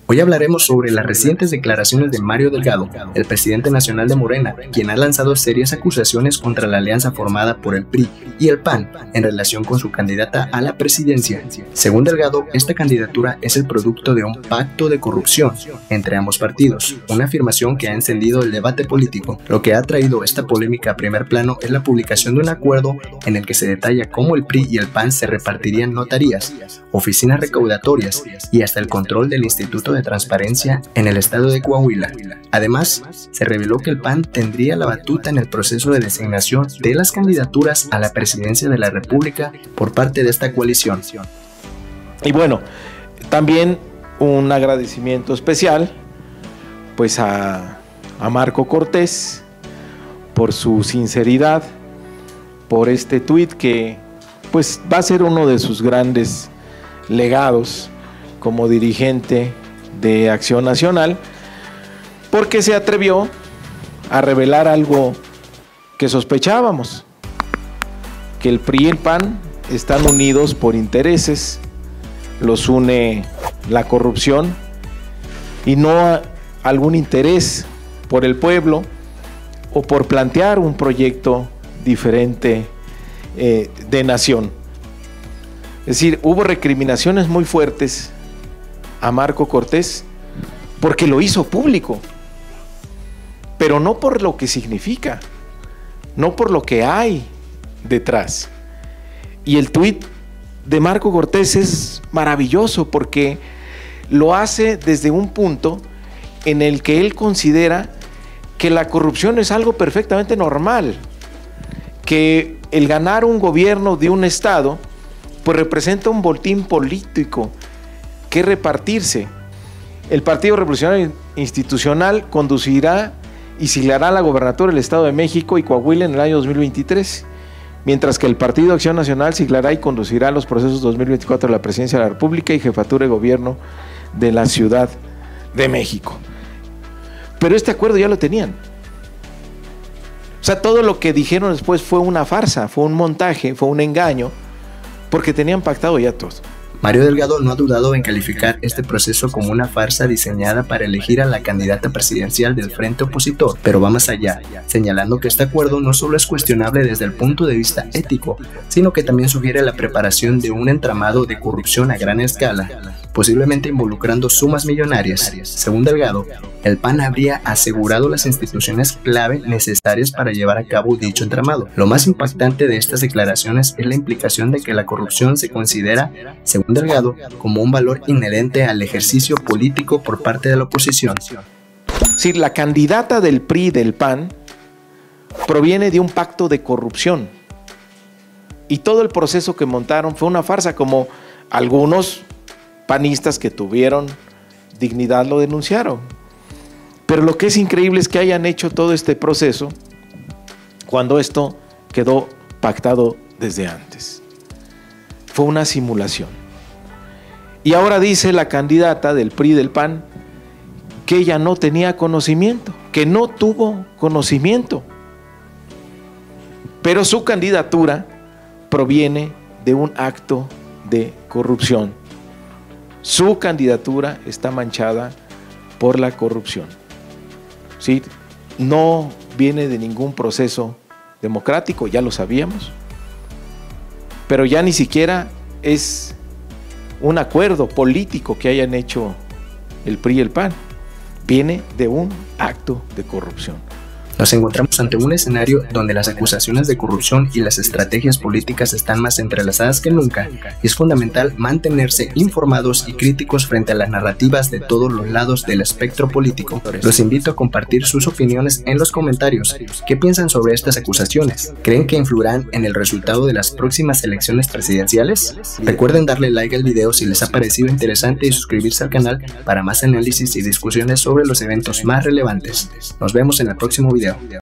Hoy hablaremos sobre las recientes declaraciones de Mario Delgado, el presidente nacional de Morena, quien ha lanzado serias acusaciones contra la alianza formada por el PRI y el PAN en relación con su candidata a la presidencia. Según Delgado, esta candidatura es el producto de un pacto de corrupción entre ambos partidos, una afirmación que ha encendido el debate político. Lo que ha traído esta polémica a primer plano es la publicación de un acuerdo en el que se detalla cómo el PRI y el PAN se repartirían notarías, oficinas recaudatorias y hasta el control del Instituto de Transparencia en el estado de Coahuila. Además, se reveló que el PAN tendría la batuta en el proceso de designación de las candidaturas a la presidencia de la República por parte de esta coalición. Y bueno, también un agradecimiento especial pues a Marco Cortés por su sinceridad, por este tuit que pues va a ser uno de sus grandes legados como dirigente de Acción Nacional, porque se atrevió a revelar algo que sospechábamos, que el PRI y el PAN están unidos por intereses, los une la corrupción y no algún interés por el pueblo o por plantear un proyecto diferente de nación. Es decir, hubo recriminaciones muy fuertes a Marco Cortés porque lo hizo público, pero no por lo que significa, no por lo que hay detrás. Y el tuit de Marco Cortés es maravilloso porque lo hace desde un punto en el que él considera que la corrupción es algo perfectamente normal, que el ganar un gobierno de un estado pues representa un botín político que repartirse. El Partido Revolucionario Institucional conducirá y siglará la gobernatura del Estado de México y Coahuila en el año 2023, mientras que el Partido Acción Nacional siglará y conducirá los procesos 2024 de la Presidencia de la República y Jefatura de Gobierno de la Ciudad de México. Pero este acuerdo ya lo tenían. O sea, todo lo que dijeron después fue una farsa, fue un montaje, fue un engaño, porque tenían pactado ya todo. Mario Delgado no ha dudado en calificar este proceso como una farsa diseñada para elegir a la candidata presidencial del frente opositor, pero va más allá, señalando que este acuerdo no solo es cuestionable desde el punto de vista ético, sino que también sugiere la preparación de un entramado de corrupción a gran escala, posiblemente involucrando sumas millonarias. Según Delgado, el PAN habría asegurado las instituciones clave necesarias para llevar a cabo dicho entramado. Lo más impactante de estas declaraciones es la implicación de que la corrupción se considera, según Delgado, como un valor inherente al ejercicio político por parte de la oposición. Sí, la candidata del PRI y del PAN proviene de un pacto de corrupción y todo el proceso que montaron fue una farsa, como algunos panistas que tuvieron dignidad lo denunciaron. Pero lo que es increíble es que hayan hecho todo este proceso cuando esto quedó pactado desde antes. Fue una simulación. Y ahora dice la candidata del PRI y del PAN que ella no tenía conocimiento, que no tuvo conocimiento. Pero su candidatura proviene de un acto de corrupción. Su candidatura está manchada por la corrupción. ¿Sí? No viene de ningún proceso democrático, ya lo sabíamos, pero ya ni siquiera es un acuerdo político que hayan hecho el PRI y el PAN, viene de un acto de corrupción. Nos encontramos ante un escenario donde las acusaciones de corrupción y las estrategias políticas están más entrelazadas que nunca, y es fundamental mantenerse informados y críticos frente a las narrativas de todos los lados del espectro político. Los invito a compartir sus opiniones en los comentarios. ¿Qué piensan sobre estas acusaciones? ¿Creen que influirán en el resultado de las próximas elecciones presidenciales? Recuerden darle like al video si les ha parecido interesante y suscribirse al canal para más análisis y discusiones sobre los eventos más relevantes. Nos vemos en el próximo video.